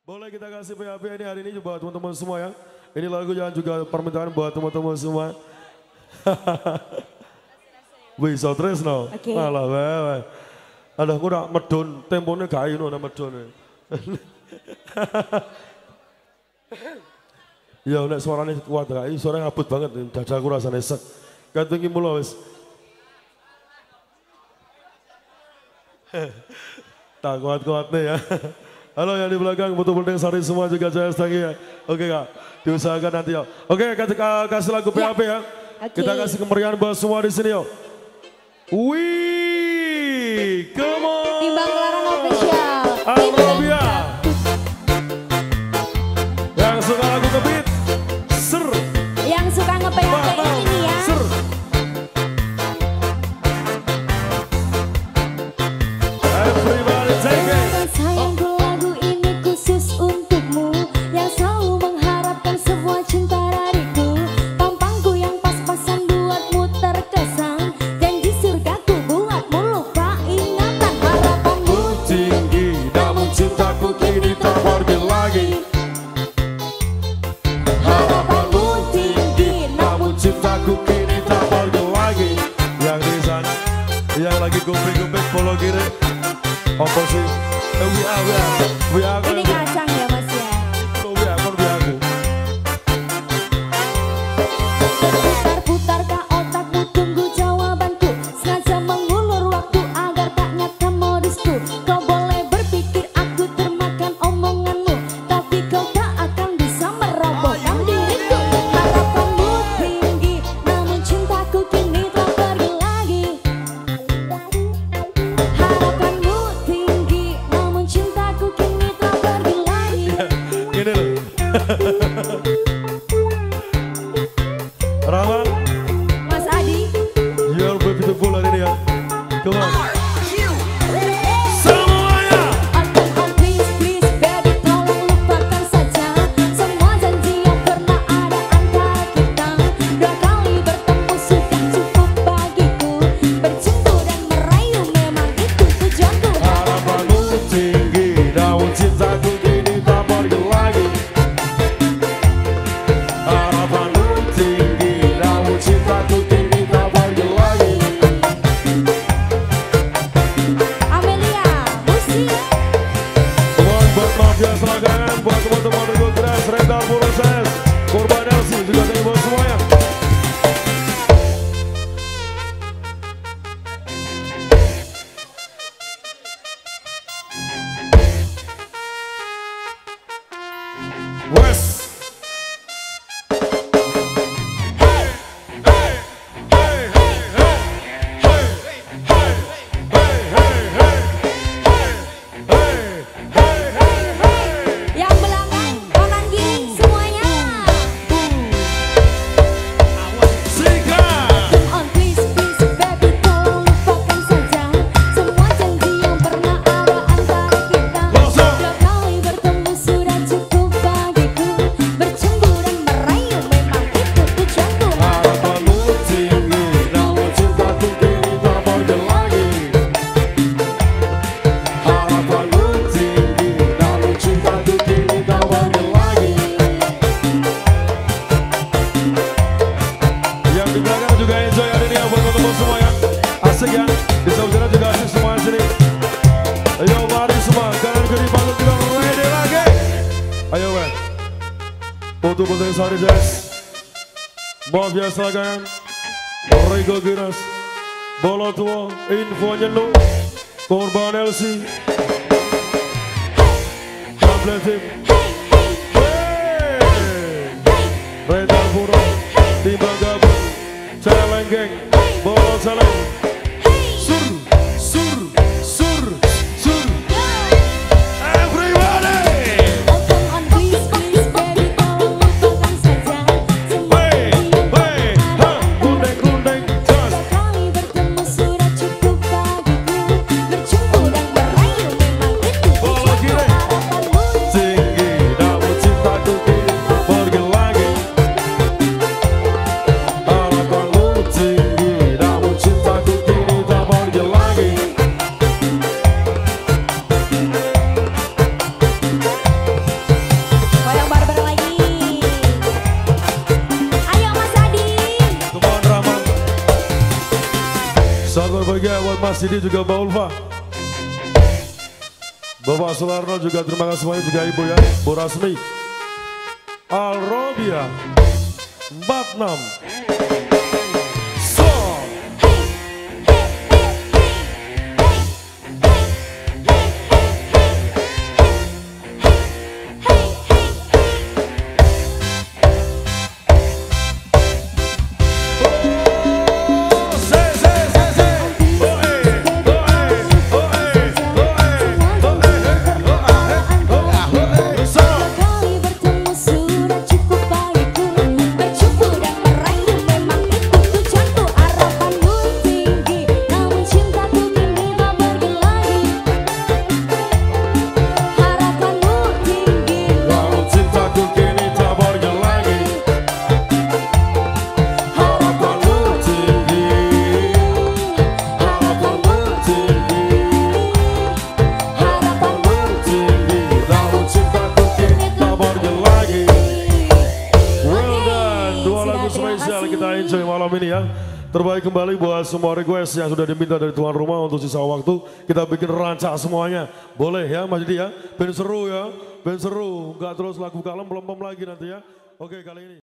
Boleh kita kasih PHP ini hari ini buat teman-teman semua ya. Ini lagu yang juga permintaan buat teman-teman semua. Wih, so tres no. Oke. Alah, weh. Ada aku udah medon, temponya kayu no, medon. Ya, nek suaranya kuat kak. Ini suaranya ngabut banget, dadaku rasanya sek. Gantungi mula wis. Tak kuat-kuat nih ya. Halo yang di belakang, butuh penting sari semua juga saya tangi ya. Oke kak, diusahakan nanti ya. Oke, kita kasih lagu PHP ya. Oke. Kita kasih kemeriahan buat semua di sini yuk. Wih, come on. Timbang Laran Official. Arabia. Yang suka lagu ngebeat, ser. Yang suka nge-PHP ini ya. Ser. Everybody take it. Sayangku lagu ini khusus untukmu yang selalu mengharapkan sebuah cinta dariku. Tampangku yang pas-pasan buatmu terkesan, janji surgaku buatmu lupa ingatan. Harapanmu Tinggi, namun cintaku kini tak pergi lagi. harapanmu tinggi, Namun cintaku kini tak pergi lagi. Yang di sana, yang lagi guping-guping follow kiri. Apa sih? We are. ini kacang ya mas ya. Putar-putarkah otakmu tunggu jawabanku, sengaja mengulur waktu agar tak nyata modusku. Kau boleh berpikir aku termakan omonganmu, tapi kau tak akan bisa merobohkan diriku. Harapanmu tinggi, namun cintaku kini telah pergi lagi. Harapanmu tinggi, namun cintaku kini telah pergi lagi. Gini loh. Rama, Mas Adi, you're beautiful hari ini ya. Come on. Semuanya. on please baby, tolong lupakan saja semua janji yang pernah ada antara kita. 2 kali bertemu sudah cukup bagiku, bercumbu dan merayu memang itu tujuanku. Harapanmu tinggi, namun cintaku kini tak pergi lagi. Harapanmu tinggi, namun cintaku kini tak pergi lagi. Amelia, musik. Buat mafia selangkangan, buat teman-teman Rego Keras, Rental Proses, Korban Elsi, juga thank you buat semuanya. Wes. Yang belakang, kanan kiri semuanya. On please baby, tolong lupakan saja semua janji yang pernah ada antara kita. 2 kali bertemu sudah cukup bagiku, bercumbu dan merayu memang itu tujuanku. Harapanmu tinggi, namun cintaku kini tak pergi lagi. Harapanmu tinggi, namun cintaku kini tak pergi lagi. Yang di belakang juga enjoy hari ini ya buat teman-teman semua ya. Asik ya, di saudara juga asik semua di sini. Ayo mari semua, kanan kiri panggung kita ready lagi. Ayo weh, untuk penting sehari jazz. Mafia Selangkangan, Rego Giras, Bola Tua, Info Nyenu, Korban Elsi, Tablet Tim, Rental Puro, Timbang Gabung, Celeng Geng, Bola Celeng, Sur, Sur, Sur, Sur, everybody! On please baby, tolong lupakan saja semua Hey, hey, ha, gundeng-gundeng, just. 2 kali bertemu sudah cukup bagiku, bercumbu dan merayu memang itu Bola kiri. harapanmu. Tinggi, namun cintaku kini tak pergi lagi. Harapanmu tinggi, namun cintaku buat Mas Didi juga Mbak Ulfa. Bapak Sularno juga terima kasih semuanya, juga Ibu ya, Bu Rasmi. Alrobia 46. Spesial kita enjoy malam ini ya. Terbaik kembali buat semua request yang sudah diminta dari tuan rumah. Untuk sisa waktu kita bikin rancak semuanya. Boleh ya Mas Didi ya. Ben seru ya, ben seru. Enggak terus lagu kalem belum lagi nanti ya. Oke kali ini.